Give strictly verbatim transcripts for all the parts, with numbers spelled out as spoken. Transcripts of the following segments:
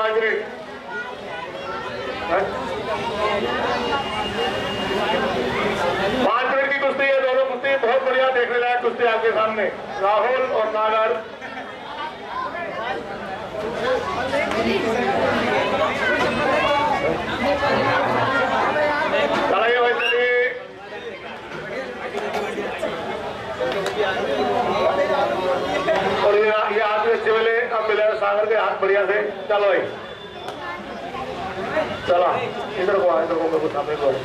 पांच मिनट। पांच मिनट की कुश्ती है, दोनों कुश्ती बहुत बढ़िया देखने लायक कुश्ती आपके सामने, राहुल और नागर। चलिए भाई चलिए, और ये ये हाथ अच्छे मिले, अब मिले सागर के हाथ बढ़िया से। चलो भाई चला, इधर को आ, इधर को मेरे सामने को।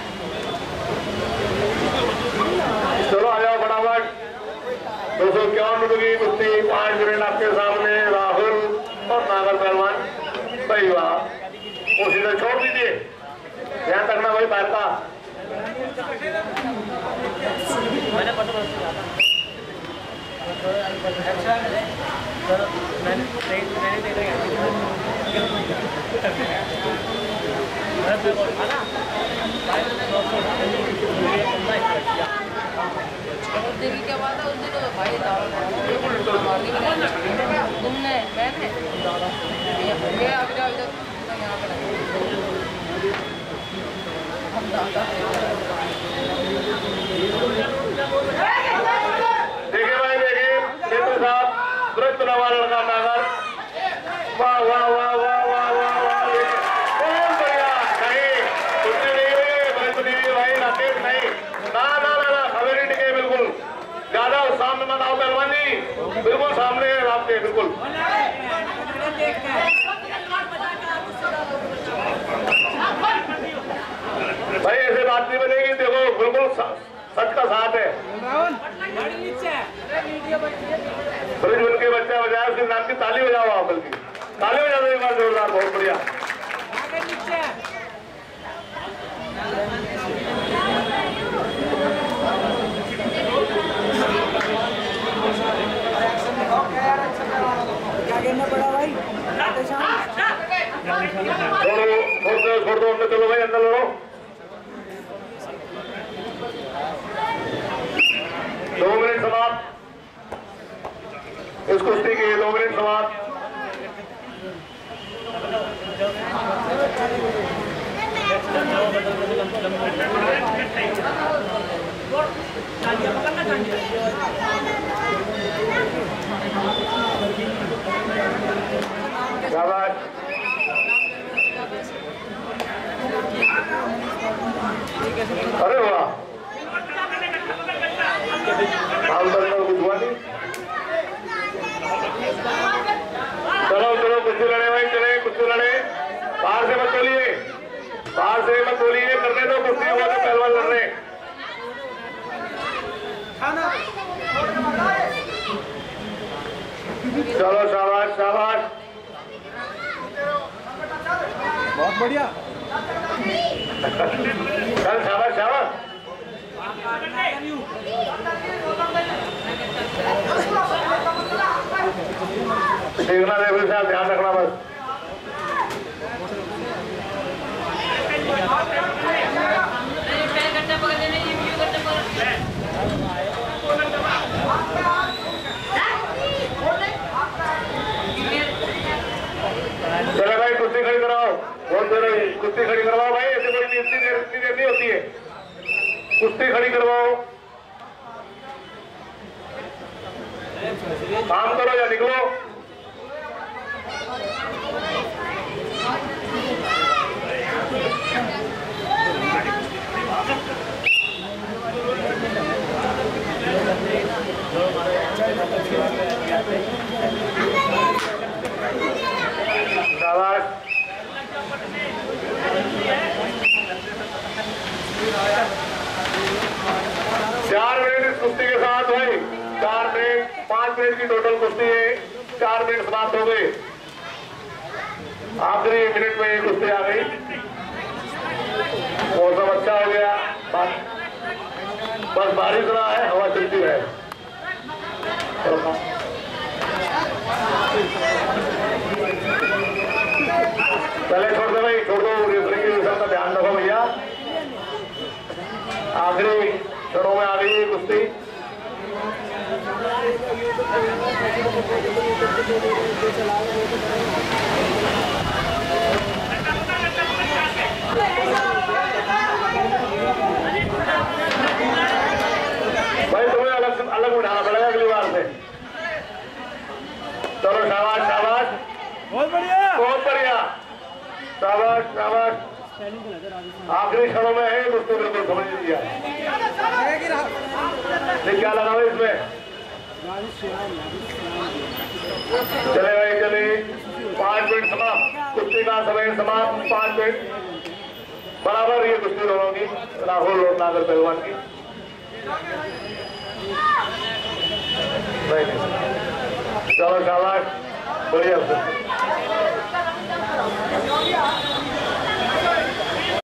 चलो आ जाओ फटाफट। दो सौ इक्यावन रुपए की कुश्ती, पांच मिनट आपके सामने, राहुल और नागर पहलवान। सही बात, उसी से छोड़ दीजिए, ध्यान रखना भाई पैर का। क्या बात है उस दिन भाई तुमने मैंने मैं अभी यहाँ पर देखिए भाई देखिए, नेत्र साहब तुरंत नवा लड़का नागर, वाह वाह वाह वाह वाह वाह वाह, बहुत बढ़िया। नहीं कुछ नहीं हुई भाई, भाई राकेश नहीं, ना ना ना ना खबर ही टिके, बिल्कुल ज्यादा सामने मत आओ पहलवान जी, बिल्कुल सामने है आपके, बिल्कुल। भाई ऐसे बात नहीं बनेगी, देखो बिल्कुल सच का साथ है। ब्रिज बन के बच्चा बजाया, उसके नाम की ताली बजाओ आप, बल्कि ताली बजा दो एक बार जोरदार, बहुत बढ़िया। छोड़ दो हमने, चलो भाई अंदर लड़ो। दो मिनट समाप्त इस कुश्ती के, दो मिनट समाप्त। शाबाश, अरे वाह, कुछ हुआ नहीं। चलो चलो कुश्ती लड़े भाई, चले कुश्ती लड़े, बाहर से मत बोलिए, बाहर से मत बोलिए, करने दो कुश्ती, हुआ तो पहलवान लड़ रहे। चलो शाबाश शाबाश, बहुत बढ़िया, चल शाबाश शाबाश। देखना देखो साहब, ध्यान रखना बस। चलो भाई कुश्ती खड़ी कराओ, बहुत देर कुश्ती खड़ी करवाओ भाई, ऐसे कोई इतनी देर इतनी देर नहीं होती है, कुश्ती खड़ी करवाओ। काम करो या निकलो। शाबाश, चार मिनट इस कुश्ती के साथ भाई, चार मिनट, पांच मिनट की टोटल कुश्ती है, चार मिनट समाप्त हो गए। आखिरी मिनट में ये कुश्ती आ गई, मौसम अच्छा हो गया, बस बारिश रहा है, हवा चलती है। पहले छोड़ दो भाई, छोड़ दो, रेफरी की विषय का ध्यान रखो भैया। आखिरी क्षणों में आ गई है कुश्ती। अलग उठाना पड़ेगा अगली बार से। चलो शाबाश शाबाश, बहुत बढ़िया बहुत बढ़िया, शाबाश शाबाश। आखिरी क्षणों में है दोस्तों, बिल्कुल समझ लीजिए। क्या लगा हुआ इसमें? चले भाई चले, पांच मिनट समाप्त, कुश्ती का समय समाप्त, पांच मिनट बराबर ये कुश्ती दोनों की, राहुल और नागर पहलवान की। नहीं नहीं, चलो शाबाश, बढ़िया।